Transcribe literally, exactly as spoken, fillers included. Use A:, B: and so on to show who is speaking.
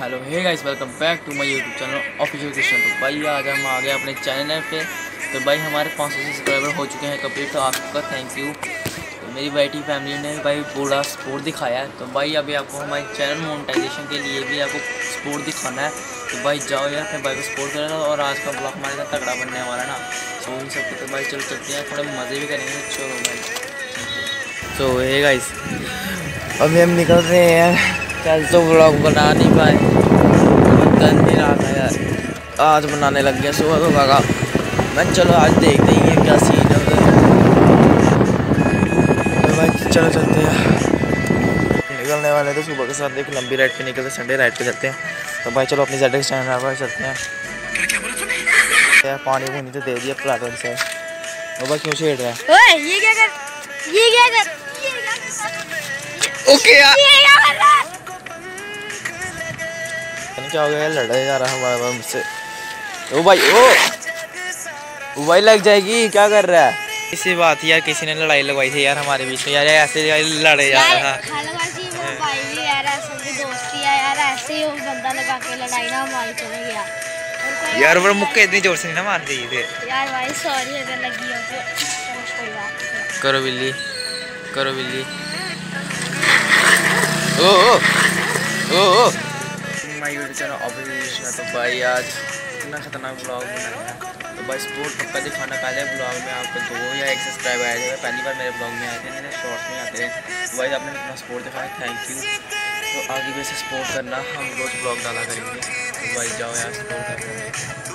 A: Hello hey guys, welcome back to my YouTube channel official Krishna. तो भाई आज हम आ गए अपने चैनल पे। तो भाई हमारे पाँच सौ सब्सक्राइबर हो चुके हैं कंप्लीट, तो आपका थैंक यू। तो मेरी बैठी फैमिली ने भाई पूरा सपोर्ट दिखाया है। तो भाई अभी आपको हमारे चैनल मोनेटाइजेशन के लिए भी आपको सपोर्ट दिखाना है। तो भाई जाओ यार अपने भाई को सपोर्ट करेगा। और आज का ब्लॉग हमारे साथ तगड़ा बनने वाला ना, सो इन सब। तो भाई चलो चलते हैं, थोड़े मज़े भी करेंगे। चलो भाई। तो हे गाइस, अभी हम निकल रहे हैं। कल तो व्लॉग बना नहीं पाए, कर नहीं रहा था यार, आज बनाने लग गया सुबह सुबह का। मैं चलो आज देखते ही है क्या सीन है उधर। तो भाई चलो चलते हैं, निकलने वाले तो सुबह के साथ एक लंबी राइड पे निकलते, संडे राइड पे चलते हैं। तो भाई चलो अपनी जेड स्टैंड पर चलते हैं। यार पानी पूनी तो दे दिया प्लाटून से। तो भाई क्यों छेड़ रहा है?
B: ओए ये क्या कर ये क्या कर ये क्या कर
A: ओके यार,
B: ये क्या कर रहा है?
A: क्या हो गया, लड़ा जा रहा है हमारा भाई मुझसे। ओ भाई ओ ओ भाई लग जाएगी, क्या कर रहा है? इसी बात यार, किसी ने लड़ाई लगवाई थी यार हमारे बीच में यार, ऐसे यार लड़े जा रहा था।
B: खालाबाजी वो भाई भी यार ऐसे की दोस्ती है यार, ऐसे ही वो बंदा लगा के लड़ाई ना हमारी चले गया
A: यार वो मुक्के इतनी जोर से नहीं ना मार दी थे
B: यार। भाई सॉरी अगर लगी हो तो कोई बात नहीं।
A: करो बिल्ली, करो बिल्ली। Oh oh oh oh my YouTube channel official. तो भाई आज इतना खतरनाक ब्लॉग बनाया। तो भाई सपोर्ट पक्का दिखाना। पहले ब्लॉग में आपको दो या एक सब्सक्राइबर आए थे, पहली बार मेरे ब्लॉग में आए थे, मेरे शॉर्ट्स में आते हैं। तो भाई आपने इतना सपोर्ट दिखाया, थैंक यू। तो आगे भी ऐसे सपोर्ट करना, हम रोज़ ब्लॉग डाला करेंगे। तो भाई जाओ यार सपोर्ट करना।